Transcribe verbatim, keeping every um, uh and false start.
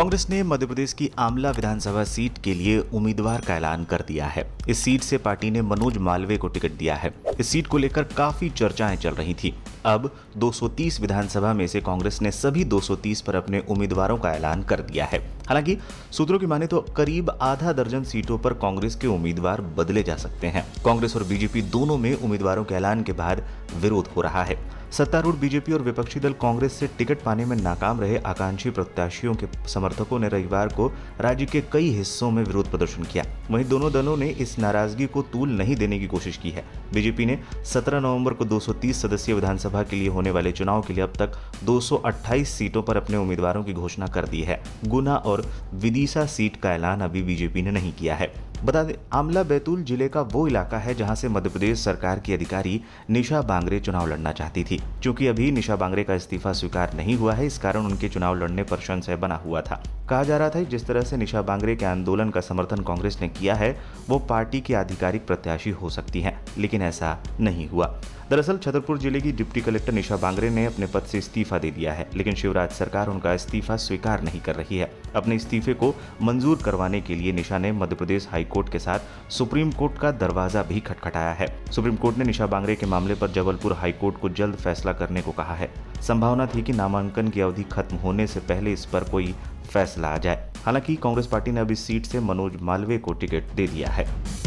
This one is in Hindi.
कांग्रेस ने मध्य प्रदेश की आमला विधानसभा सीट के लिए उम्मीदवार का ऐलान कर दिया है। इस सीट से पार्टी ने मनोज मालवीय को टिकट दिया है। इस सीट को लेकर काफी चर्चाएं चल रही थी। अब दो सौ तीस विधानसभा में से कांग्रेस ने सभी दो सौ तीस पर अपने उम्मीदवारों का ऐलान कर दिया है। हालांकि सूत्रों की माने तो करीब आधा दर्जन सीटों पर कांग्रेस के उम्मीदवार बदले जा सकते हैं। कांग्रेस और बीजेपी दोनों में उम्मीदवारों के ऐलान के बाद विरोध हो रहा है। सत्तारूढ़ बीजेपी और विपक्षी दल कांग्रेस से टिकट पाने में नाकाम रहे आकांक्षी प्रत्याशियों के समर्थकों ने रविवार को राज्य के कई हिस्सों में विरोध प्रदर्शन किया। वहीं दोनों दलों ने इस नाराजगी को तूल नहीं देने की कोशिश की है। बीजेपी ने सत्रह नवंबर को दो सौ तीस सदस्यीय विधानसभा के लिए होने वाले चुनाव के लिए अब तक दो सौ अट्ठाईस सीटों पर अपने उम्मीदवारों की घोषणा कर दी है। गुना और विदिशा सीट का ऐलान अभी बीजेपी ने नहीं किया है। बता दें, आमला बैतूल जिले का वो इलाका है जहां से मध्य प्रदेश सरकार की अधिकारी निशा बांगरे चुनाव लड़ना चाहती थी। क्योंकि अभी निशा बांगरे का इस्तीफा स्वीकार नहीं हुआ है, इस कारण उनके चुनाव लड़ने पर संशय बना हुआ था। कहा जा रहा था कि जिस तरह से निशा बांगरे के आंदोलन का समर्थन कांग्रेस ने किया है वो पार्टी की आधिकारिक प्रत्याशी हो सकती हैं, लेकिन ऐसा नहीं हुआ। दरअसल छतरपुर जिले की डिप्टी कलेक्टर निशा बांगरे ने अपने पद से इस्तीफा दे दिया है, लेकिन शिवराज सरकार उनका इस्तीफा स्वीकार नहीं कर रही है। अपने इस्तीफे को मंजूर करवाने के लिए निशा ने मध्य प्रदेश हाईकोर्ट के साथ सुप्रीम कोर्ट का दरवाजा भी खटखटाया है। सुप्रीम कोर्ट ने निशा बांगरे के मामले पर जबलपुर हाईकोर्ट को जल्द फैसला करने को कहा है। संभावना थी कि नामांकन की अवधि खत्म होने से पहले इस पर कोई फैसला आ जाए। हालांकि कांग्रेस पार्टी ने अब इस सीट से मनोज मालवीय को टिकट दे दिया है।